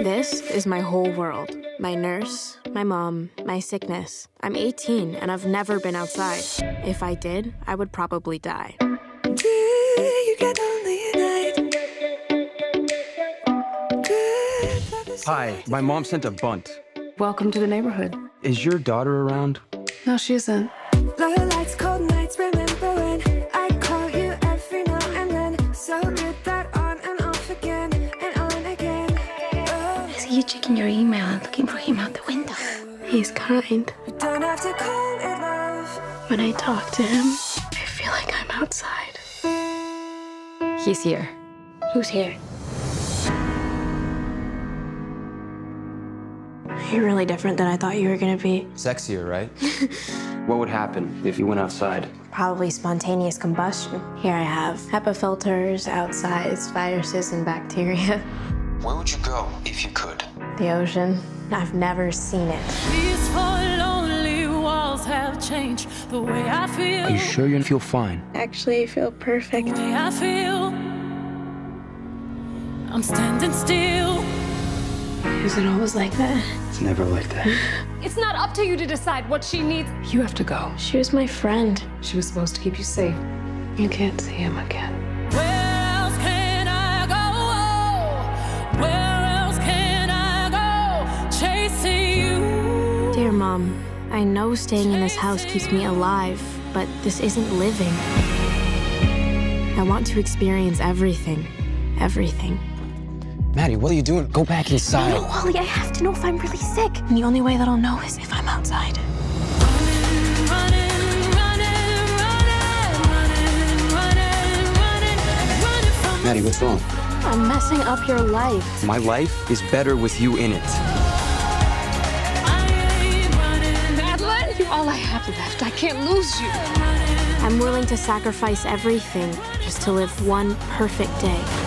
This is my whole world. My nurse, my mom, my sickness. I'm 18 and I've never been outside. If I did, I would probably die. Hi, my mom sent a bunt. Welcome to the neighborhood. Is your daughter around? No, she isn't. Low lights, cold nights, remember when I call you every now and then. So good that on and off again and on again. Oh. I see you checking your email and looking for him out the window. He's kind. We don't have to call it love. When I talk to him, I feel like I'm outside. He's here. Who's here? You're really different than I thought you were gonna be. Sexier, right? What would happen if you went outside? Probably spontaneous combustion. Here I have HEPA filters, outsides, viruses, and bacteria. Where would you go if you could? The ocean. I've never seen it. These four lonely walls have changed the way I feel. Are you sure you feel fine? Actually, I feel perfect. The way I feel. I'm standing still. Is it always like that? It's never like that. It's not up to you to decide what she needs. You have to go. She was my friend. She was supposed to keep you safe. You can't see him again. Where else can I go? Where else can I go? Chasing you. Dear Mom, I know staying in this house keeps me alive, but this isn't living. I want to experience everything. Everything. Maddy, what are you doing? Go back inside. No, Olly, I have to know if I'm really sick. And the only way that I'll know is if I'm outside. Maddy, what's wrong? I'm messing up your life. My life is better with you in it. Madeline, you're all I have left. I can't lose you. I'm willing to sacrifice everything just to live one perfect day.